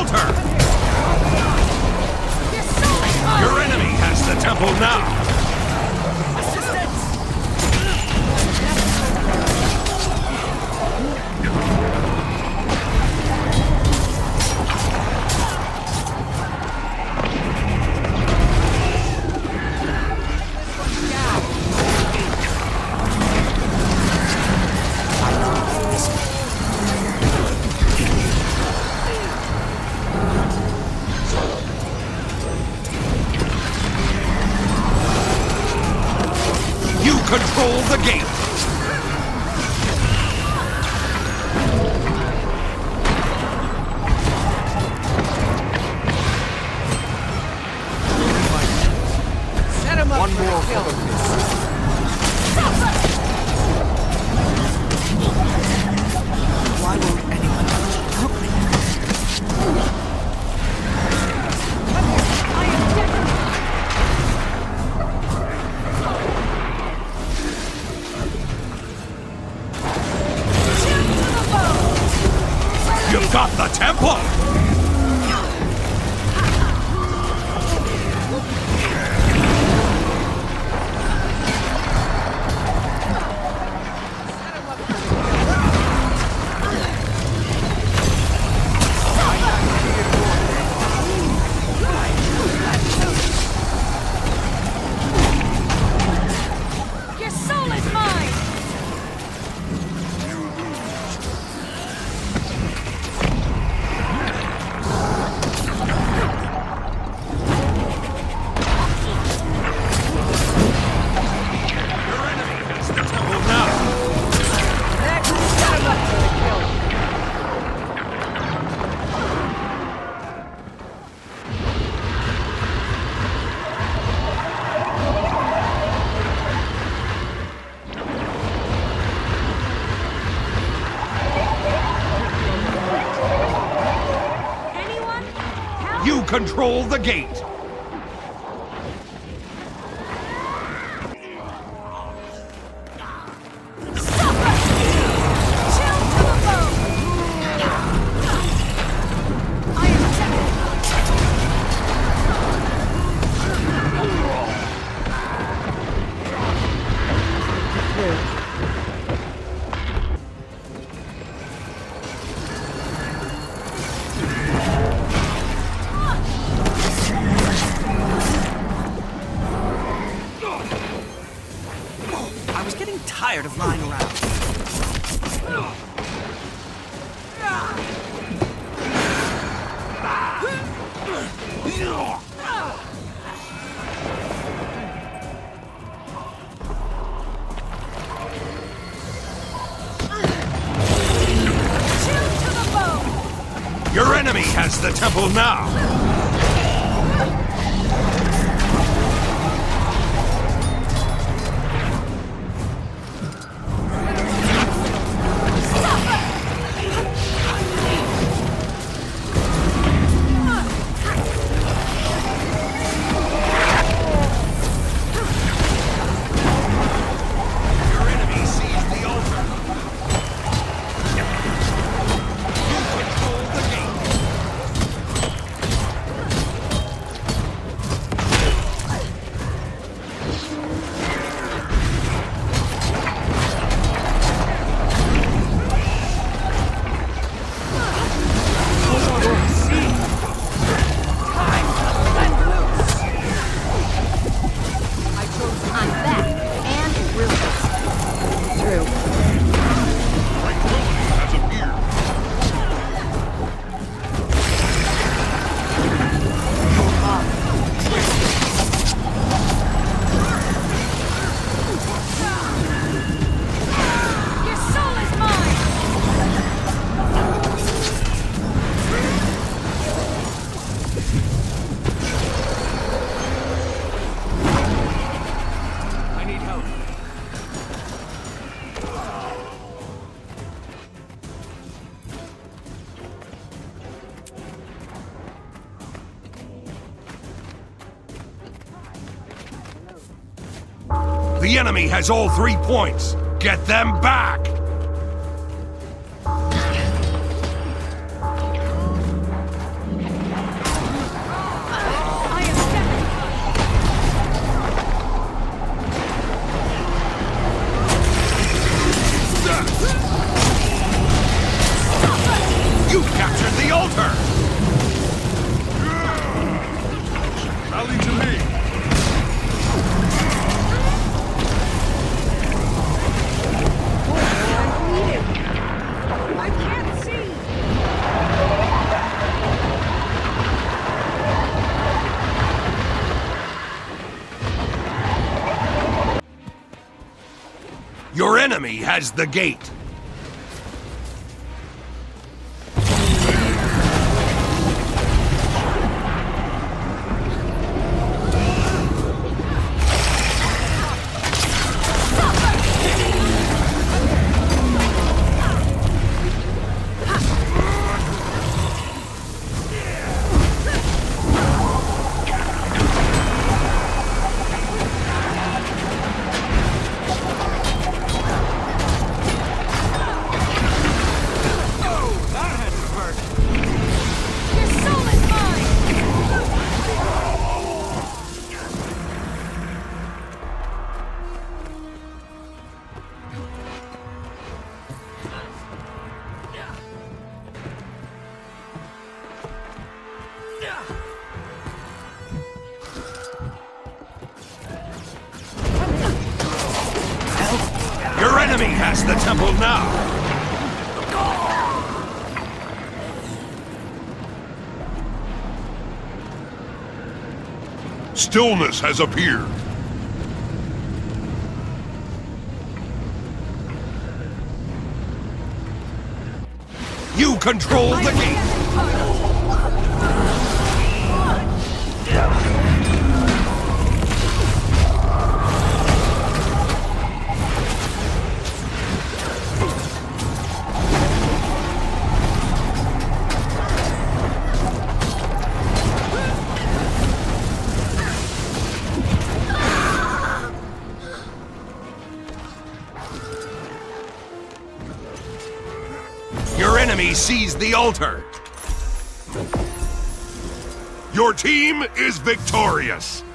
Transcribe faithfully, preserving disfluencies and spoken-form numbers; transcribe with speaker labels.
Speaker 1: altar! Your enemy has the temple now! Control the gate!
Speaker 2: Set him up.
Speaker 3: One
Speaker 2: for
Speaker 3: more
Speaker 2: a kill.
Speaker 3: Why won't anyone help me?
Speaker 2: I am different.
Speaker 1: You've got the temple!
Speaker 2: Your soul is mine!
Speaker 1: You control the gate!
Speaker 3: I was getting tired of lying around.
Speaker 1: Your enemy has the temple now! The enemy has all three points. Get them back! altar! Rally to me!
Speaker 2: I can't see!
Speaker 1: Your enemy has the gate. Your enemy has the temple now! Stillness has appeared. You control the gate! Your enemy seized the altar! Your team is victorious!